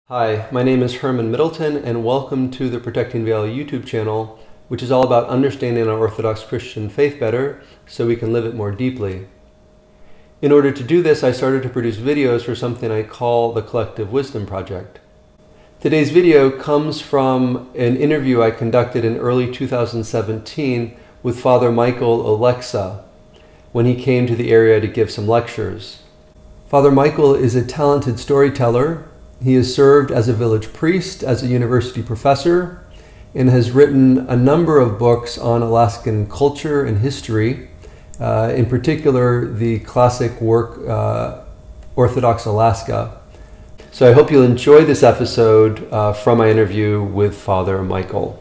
Hi, my name is Herman Middleton, and welcome to the Protecting Veil YouTube channel, which is all about understanding our Orthodox Christian faith better so we can live it more deeply. In order to do this, I started to produce videos for something I call the Collective Wisdom Project. Today's video comes from an interview I conducted in early 2017 with Father Michael Oleksa when he came to the area to give some lectures. Father Michael is a talented storyteller. He has served as a village priest, as a university professor, and has written a number of books on Alaskan culture and history, in particular the classic work Orthodox Alaska. So I hope you'll enjoy this episode from my interview with Father Michael.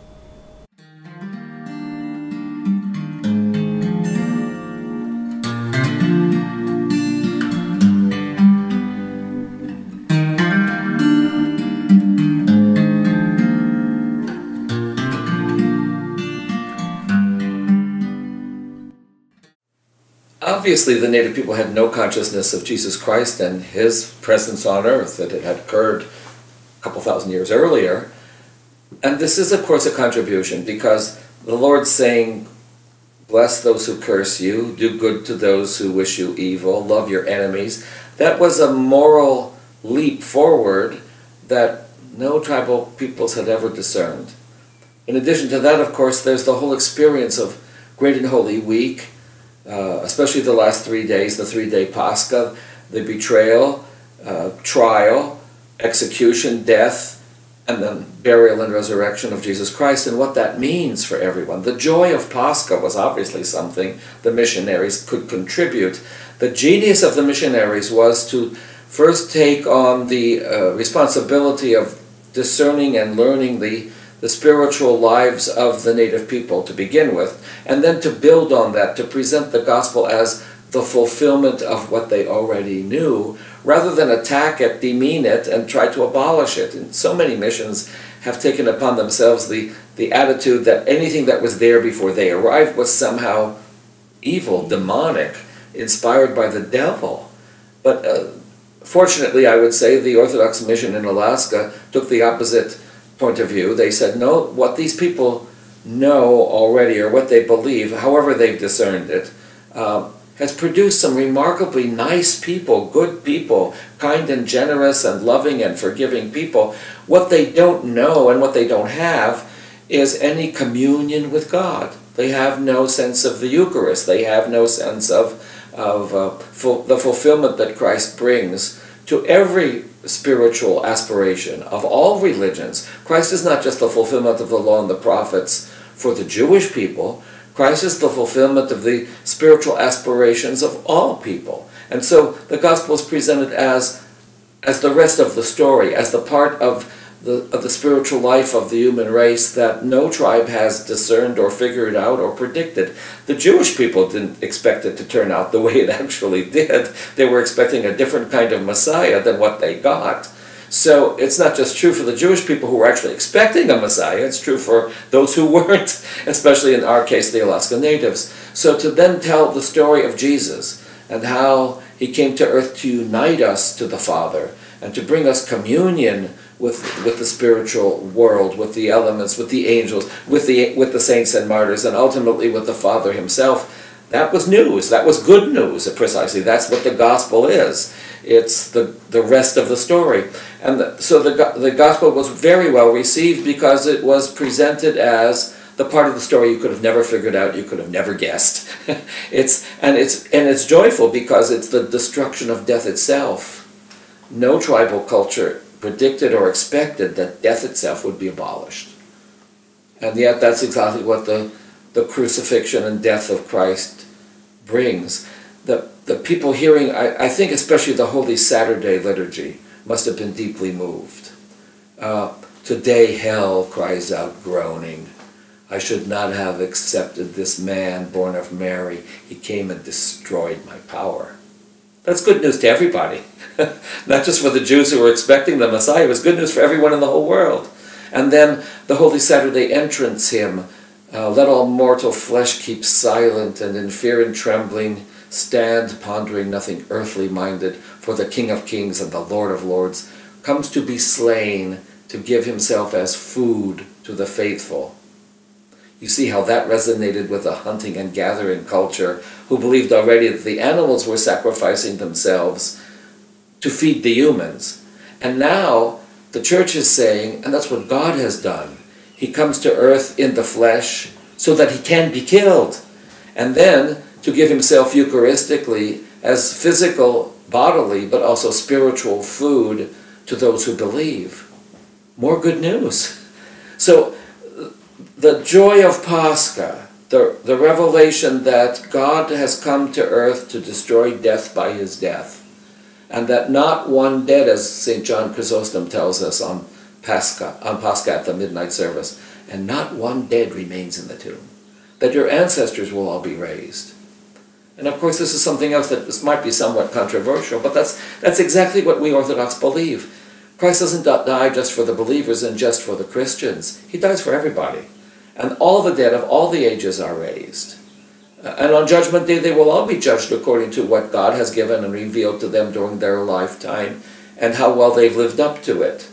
Obviously, the native people had no consciousness of Jesus Christ and his presence on earth, that it had occurred a couple thousand years earlier. And this is, of course, a contribution, because the Lord's saying, bless those who curse you, do good to those who wish you evil, love your enemies. That was a moral leap forward that no tribal peoples had ever discerned. In addition to that, of course, there's the whole experience of Great and Holy Week, especially the last 3 days, the 3-day Pascha, the betrayal, trial, execution, death, and then burial and resurrection of Jesus Christ, and what that means for everyone. The joy of Pascha was obviously something the missionaries could contribute. The genius of the missionaries was to first take on the responsibility of discerning and learning the spiritual lives of the native people to begin with, and then to build on that, to present the gospel as the fulfillment of what they already knew, rather than attack it, demean it, and try to abolish it. And so many missions have taken upon themselves the attitude that anything that was there before they arrived was somehow evil, demonic, inspired by the devil. But fortunately, I would say, the Orthodox mission in Alaska took the opposite point of view. They said, no, what these people know already, or what they believe, however they've discerned it, has produced some remarkably nice people, good people, kind and generous and loving and forgiving people. What they don't know and what they don't have is any communion with God. They have no sense of the Eucharist. They have no sense of the fulfillment that Christ brings to every spiritual aspiration of all religions. Christ is not just the fulfillment of the law and the prophets for the Jewish people. Christ is the fulfillment of the spiritual aspirations of all people. And so the gospel is presented as the rest of the story, as the part of the spiritual life of the human race that no tribe has discerned or figured out or predicted. The Jewish people didn't expect it to turn out the way it actually did. They were expecting a different kind of Messiah than what they got. So it's not just true for the Jewish people who were actually expecting a Messiah, it's true for those who weren't, especially in our case, the Alaska Natives. So to then tell the story of Jesus and how he came to earth to unite us to the Father and to bring us communion with the spiritual world, with the elements, with the angels, with the saints and martyrs, and ultimately with the Father himself, that was news. That was good news, precisely. That's what the gospel is. It's the rest of the story. And so the gospel was very well received because it was presented as the part of the story you could have never figured out, you could have never guessed. It's joyful because it's the destruction of death itself. No tribal culture predicted or expected that death itself would be abolished. And yet that's exactly what the crucifixion and death of Christ brings. The people hearing, I think especially the Holy Saturday liturgy, must have been deeply moved. Today hell cries out groaning. I should not have accepted this man born of Mary. He came and destroyed my power. That's good news to everybody. Not just for the Jews who were expecting the Messiah. It was good news for everyone in the whole world. And then the Holy Saturday entrance hymn, let all mortal flesh keep silent, and in fear and trembling stand, pondering nothing earthly minded, for the King of Kings and the Lord of Lords comes to be slain to give himself as food to the faithful. You see how that resonated with the hunting and gathering culture, who believed already that the animals were sacrificing themselves to feed the humans. And now the church is saying, and that's what God has done, he comes to earth in the flesh so that he can be killed, and then to give himself Eucharistically as physical, bodily, but also spiritual food to those who believe. More good news. So the joy of Pascha, the revelation that God has come to earth to destroy death by his death, and that not one dead, as St. John Chrysostom tells us on Pascha at the midnight service, and not one dead remains in the tomb, that your ancestors will all be raised. And of course this is something else that this might be somewhat controversial, but that's exactly what we Orthodox believe. Christ doesn't die just for the believers and just for the Christians. He dies for everybody. And all the dead of all the ages are raised. And on Judgment Day they will all be judged according to what God has given and revealed to them during their lifetime and how well they've lived up to it.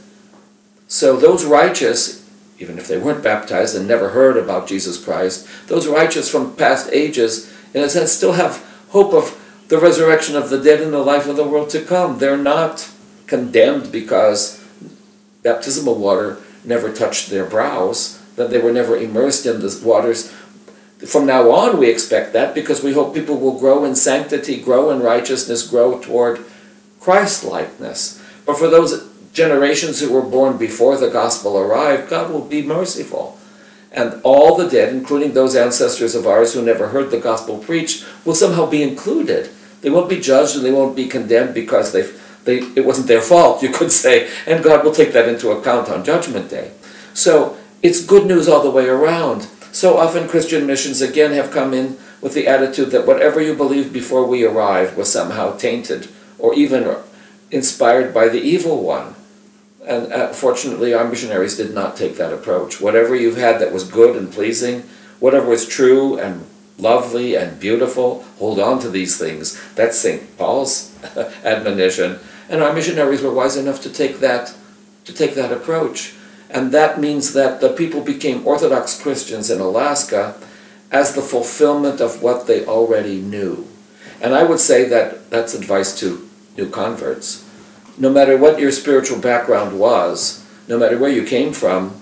So those righteous, even if they weren't baptized and never heard about Jesus Christ, those righteous from past ages, in a sense, still have hope of the resurrection of the dead and the life of the world to come. They're not condemned because baptismal water never touched their brows, that they were never immersed in the waters. From now on we expect that because we hope people will grow in sanctity, grow in righteousness, grow toward Christ-likeness. But for those generations who were born before the gospel arrived, God will be merciful. And all the dead, including those ancestors of ours who never heard the gospel preached, will somehow be included. They won't be judged and they won't be condemned because it wasn't their fault, you could say, and God will take that into account on Judgment Day. So it's good news all the way around. So often Christian missions again have come in with the attitude that whatever you believed before we arrived was somehow tainted or even inspired by the evil one. And fortunately, our missionaries did not take that approach. Whatever you've had that was good and pleasing, whatever was true and lovely and beautiful, hold on to these things. That's St. Paul's admonition. And our missionaries were wise enough to take that approach. And that means that the people became Orthodox Christians in Alaska as the fulfillment of what they already knew. And I would say that that's advice to new converts. No matter what your spiritual background was, no matter where you came from,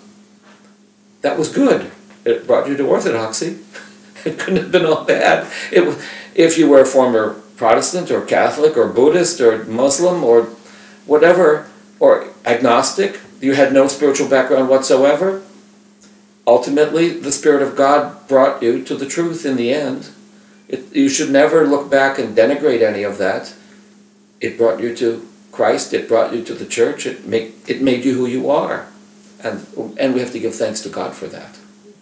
that was good. It brought you to Orthodoxy. It couldn't have been all bad. If you were a former Protestant or Catholic or Buddhist or Muslim or whatever, or agnostic, you had no spiritual background whatsoever, ultimately the Spirit of God brought you to the truth in the end. You should never look back and denigrate any of that. It brought you to Christ, it brought you to the church, it made you who you are. And we have to give thanks to God for that.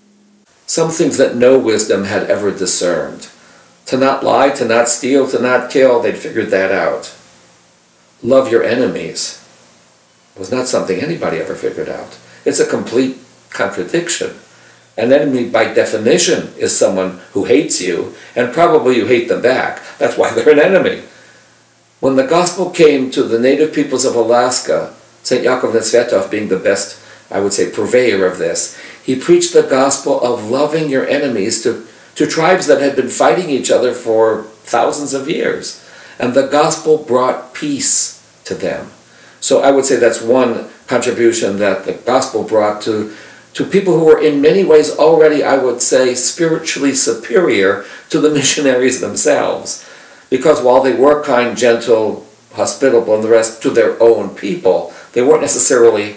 Some things that no wisdom had ever discerned. To not lie, to not steal, to not kill, they'd figured that out. Love your enemies was not something anybody ever figured out. It's a complete contradiction. An enemy, by definition, is someone who hates you, and probably you hate them back. That's why they're an enemy. When the gospel came to the native peoples of Alaska, St. Yaakov Nesvetov being the best, I would say, purveyor of this, he preached the gospel of loving your enemies to tribes that had been fighting each other for thousands of years. And the gospel brought peace to them. So I would say that's one contribution that the gospel brought to people who were in many ways already, I would say, spiritually superior to the missionaries themselves. Because while they were kind, gentle, hospitable, and the rest to their own people, they didn't necessarily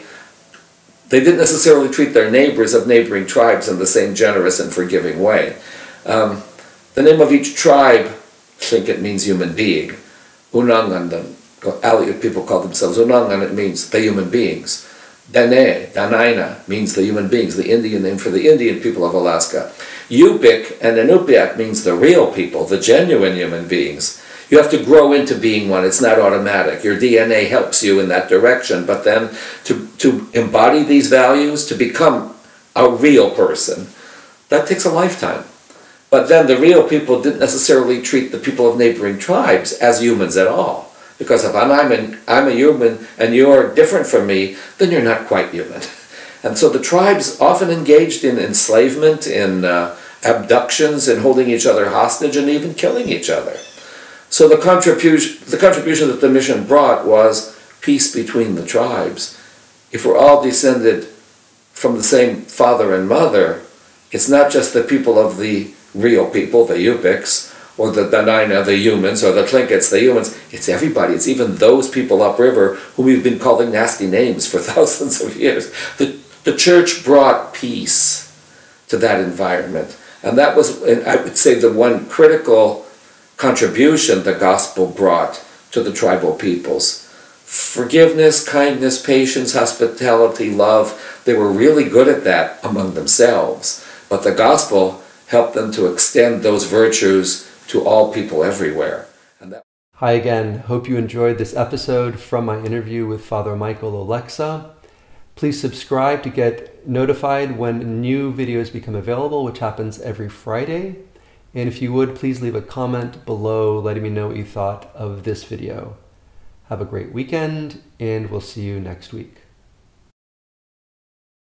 treat their neighbors of neighboring tribes in the same generous and forgiving way. The name of each tribe, I think it means human being. Unangan, the Aleut people call themselves Unangan, it means the human beings. Dane, Danaina, means the human beings, the Indian name for the Indian people of Alaska. Yupik and Inupiaq means the real people, the genuine human beings. You have to grow into being one. It's not automatic. Your DNA helps you in that direction, but then to embody these values, to become a real person, that takes a lifetime. But then the real people didn't necessarily treat the people of neighboring tribes as humans at all, Because if I'm a human and you're different from me, then you're not quite human. And so the tribes often engaged in enslavement, in abductions, in holding each other hostage, and even killing each other. So the contribution that the mission brought was peace between the tribes. If we're all descended from the same father and mother, it's not just the people of the real people, the Yupiks, or the Danina, the humans, or the Tlinkits, the humans. It's everybody. It's even those people upriver whom we've been calling nasty names for thousands of years. The church brought peace to that environment. And that was, I would say, the one critical contribution the gospel brought to the tribal peoples. Forgiveness, kindness, patience, hospitality, love, they were really good at that among themselves. But the gospel helped them to extend those virtues to all people everywhere. Hi again. Hope you enjoyed this episode from my interview with Father Michael Oleksa. Please subscribe to get notified when new videos become available, which happens every Friday. And if you would, please leave a comment below letting me know what you thought of this video. Have a great weekend, and we'll see you next week.